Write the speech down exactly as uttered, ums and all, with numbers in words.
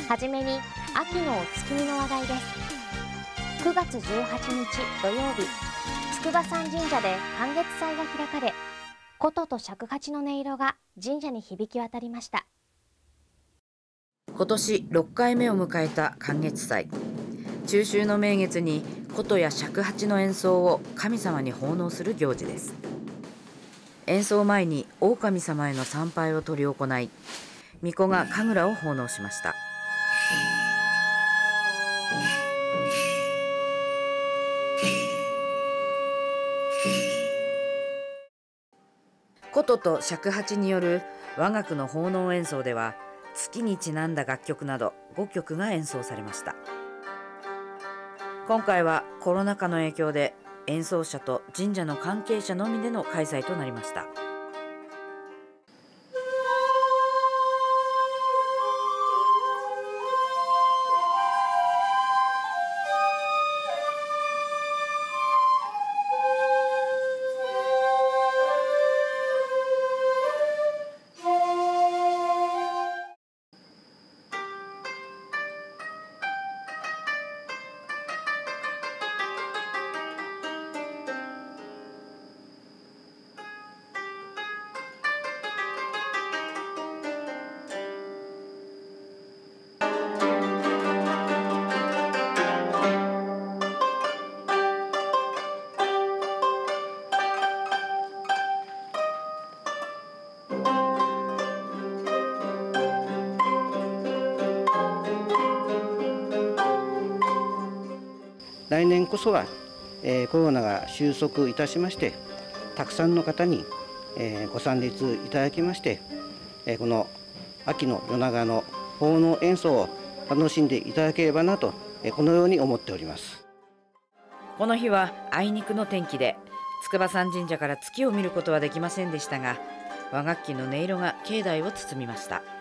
はじめに秋のお月見の話題です。くがつじゅうはちにち土曜日、筑波山神社で観月祭が開かれ、琴と尺八の音色が神社に響き渡りました。 今年ろっかいめを迎えた観月祭。中秋の名月に琴や尺八の演奏を神様に奉納する行事です。演奏前に大神様への参拝を執り行い、巫女が神楽を奉納しました。琴と尺八による和楽の奉納演奏では、月にちなんだ楽曲などごきょくが演奏されました。今回はコロナ禍の影響で演奏者と神社の関係者のみでの開催となりました。 来年こそは、えー、コロナが収束いたしまして、たくさんの方に、えー、ご参列いただきまして、えー、この秋の夜長の奉納演奏を楽しんでいただければなと、えー、このように思っております。 この日はあいにくの天気で、筑波山神社から月を見ることはできませんでしたが、和楽器の音色が境内を包みました。